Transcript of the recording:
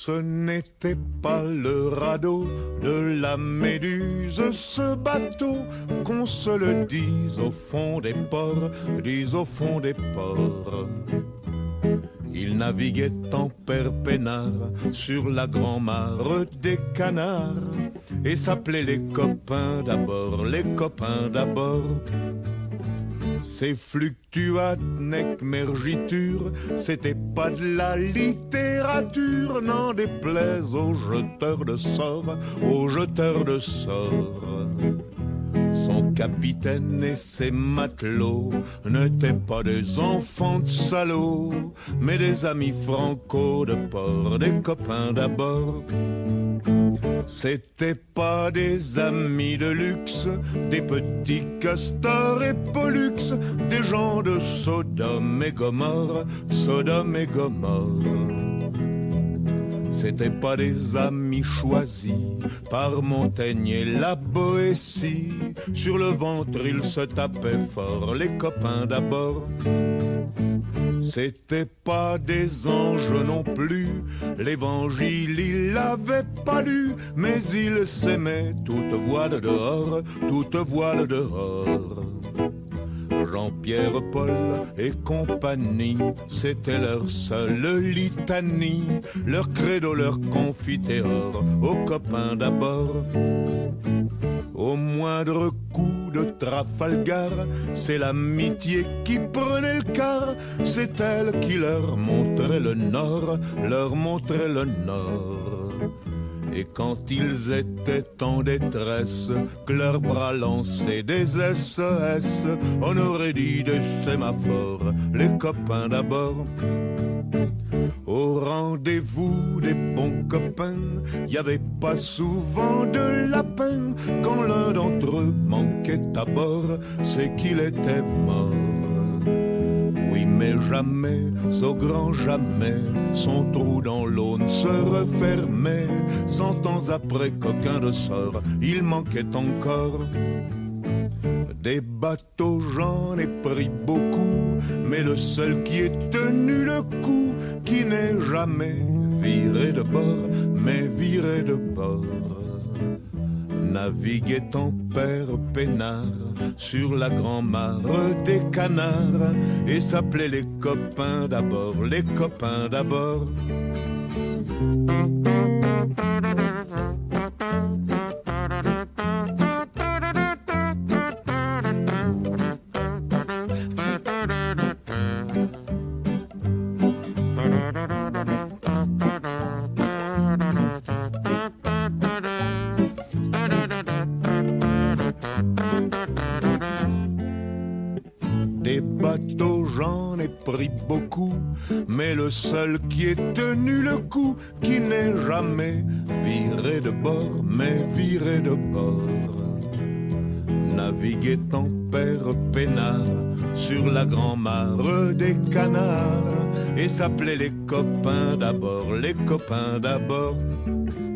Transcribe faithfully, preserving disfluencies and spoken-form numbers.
Ce n'était pas le radeau de la Méduse, ce bateau, qu'on se le dise au fond des ports, dise au fond des ports. Il naviguait en père peinard sur la grand-mare des canards et s'appelait les copains d'abord, les copains d'abord. Ces fluctuates nec mergiture, c'était pas de la littérature, n'en déplaise aux jeteurs de sorts, aux jeteurs de sorts. Son capitaine et ses matelots n'étaient pas des enfants de salauds, mais des amis franco de port, des copains d'abord. C'étaient pas des amis de luxe, des petits castors et pollux, des gens de Sodome et Gomorre, Sodome et Gomorre. C'étaient pas des amis choisis par Montaigne et la Boétie. Sur le ventre ils se tapaient fort, les copains d'abord. C'étaient pas des anges non plus, l'évangile il l'avait pas lu, mais ils s'aimaient toute voile dehors, toute voile dehors. Jean-Pierre, Paul et compagnie, c'était leur seule litanie, leur credo, leur confiteor, aux copains d'abord. Au moindre coup de Trafalgar, c'est l'amitié qui prenait le quart, c'est elle qui leur montrait le nord, leur montrait le nord. Et quand ils étaient en détresse, que leurs bras lançaient des S O S, on aurait dit des sémaphores, les copains d'abord. Au rendez-vous des bons copains, y avait pas souvent de lapin. Quand l'un d'entre eux manquait à bord, c'est qu'il était mort. Oui, mais jamais, au grand jamais, son trou dans l'eau ne se refermait. Cent ans après qu'aucun de sort, il manquait encore. Des bateaux, j'en ai pris beaucoup, mais le seul qui ait tenu le coup, qui n'est jamais viré de bord, mais viré de bord, naviguait en père peinard sur la grand-mare des canards et s'appelait les copains d'abord, les copains d'abord. Des bateaux, j'en ai pris beaucoup, mais le seul qui ait tenu le coup, qui n'est jamais viré de bord, mais viré de bord, naviguait en père peinard sur la grand-mare des canards et s'appelait les copains d'abord, les copains d'abord.